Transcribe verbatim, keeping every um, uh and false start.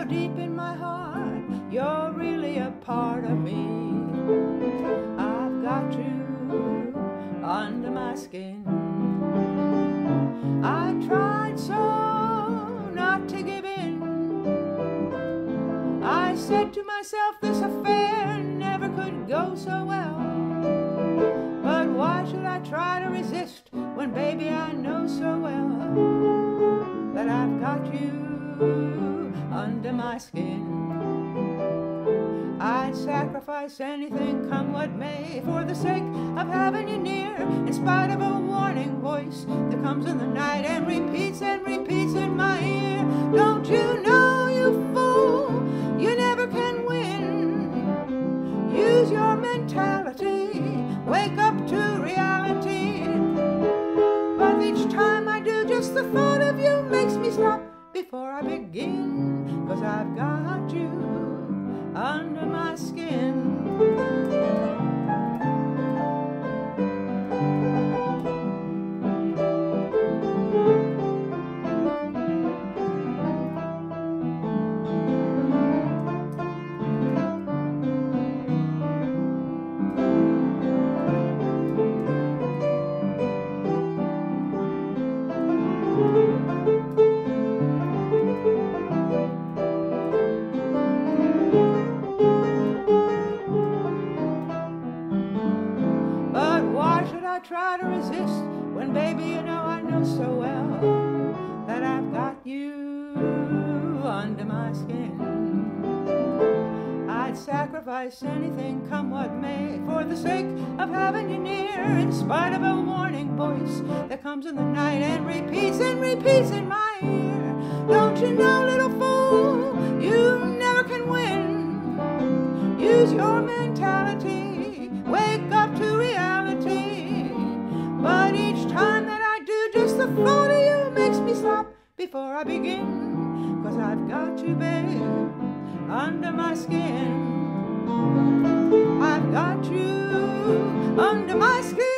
deep in my heart, you're really a part of me. I've got you under my skin. I tried so not to give in. I said to myself, this affair never could go so well. But why should I try to resist when, baby, I know so well that I've got you under my skin. I'd sacrifice anything, come what may, for the sake of having you near, in spite of a warning voice that comes in the night and repeats and repeats in my ear. Don't you know, you fool, you never can win. Use your mentality, wake up to reality. But each time I do, just the thought of you makes me stop before I begin, 'cause I've got you under my skin. I try to resist when, baby, you know I know so well that I've got you under my skin. I'd sacrifice anything, come what may, for the sake of having you near, in spite of a warning voice that comes in the night and repeats and repeats in my ear. Don't you know, little fool, you never can win. Use your mentality, wake up to reality. But each time that I do, just the thought of you makes me stop before I begin, 'cause I've got you, babe, under my skin. I've got you under my skin.